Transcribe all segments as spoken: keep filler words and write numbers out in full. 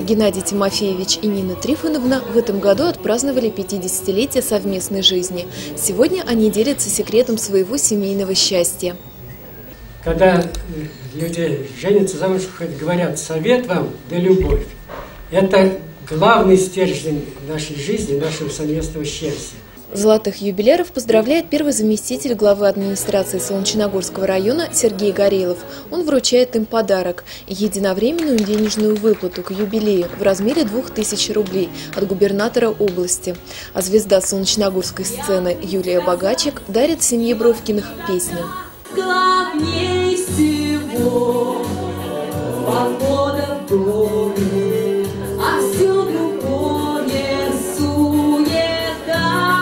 Геннадий Тимофеевич и Нина Трифоновна в этом году отпраздновали пятидесятилетие совместной жизни. Сегодня они делятся секретом своего семейного счастья. Когда люди женятся замуж, говорят: совет вам да любовь. Это главный стержень нашей жизни, нашего совместного счастья. Золотых юбиляров поздравляет первый заместитель главы администрации Солнечногорского района Сергей Горелов. Он вручает им подарок – единовременную денежную выплату к юбилею в размере двух тысяч рублей от губернатора области. А звезда солнечногорской сцены Юлия Богачик дарит семье Бровкиных песню. Главней всего погода в доме, а всюду кроме суета.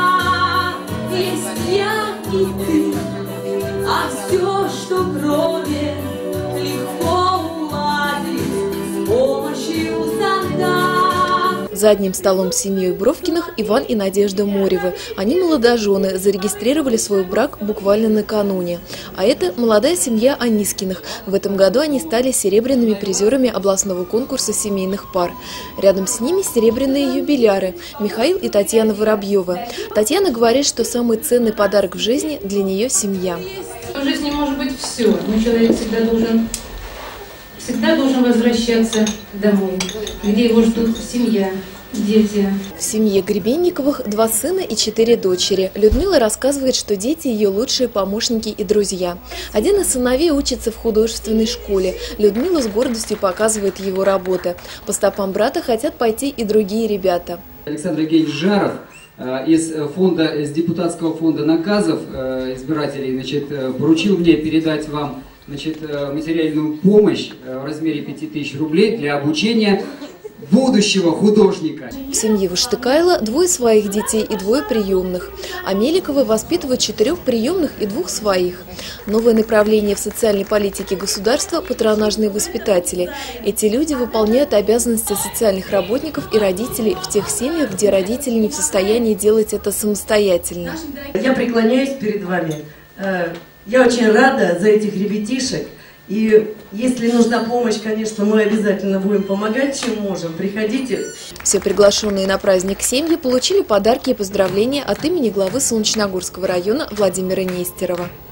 Есть я и ты, а все, что кроме, легко уладить с помощью зонта. За одним столом с семьей Бровкиных Иван и Надежда Моревы. Они молодожены, зарегистрировали свой брак буквально накануне. А это молодая семья Анискиных. В этом году они стали серебряными призерами областного конкурса семейных пар. Рядом с ними серебряные юбиляры Михаил и Татьяна Воробьевы. Татьяна говорит, что самый ценный подарок в жизни для нее – семья. В жизни может быть все, но человек всегда должен... всегда должен возвращаться домой, где его ждут семья, дети. В семье Гребенниковых два сына и четыре дочери. Людмила рассказывает, что дети ее лучшие помощники и друзья. Один из сыновей учится в художественной школе. Людмила с гордостью показывает его работы. По стопам брата хотят пойти и другие ребята. Александр Евгеньевич Жаров из фонда, из депутатского фонда наказов избирателей, значит, поручил мне передать вам, значит, материальную помощь в размере пяти тысяч рублей для обучения будущего художника. В семье Выштыкайло двое своих детей и двое приемных. А Меликовы воспитывают четырех приемных и двух своих. Новое направление в социальной политике государства – патронажные воспитатели. Эти люди выполняют обязанности социальных работников и родителей в тех семьях, где родители не в состоянии делать это самостоятельно. Я преклоняюсь перед вами. Я очень рада за этих ребятишек. И если нужна помощь, конечно, мы обязательно будем помогать, чем можем. Приходите. Все приглашенные на праздник семьи получили подарки и поздравления от имени главы Солнечногорского района Владимира Нестерова.